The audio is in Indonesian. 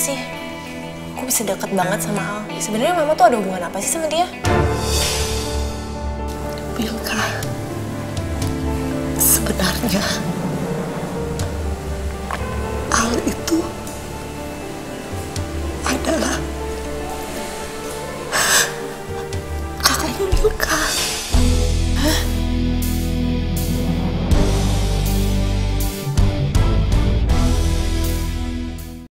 sih aku bisa deket banget sama Al? Sebenarnya mama tuh ada hubungan apa sih sama dia? Milka, sebenarnya Al itu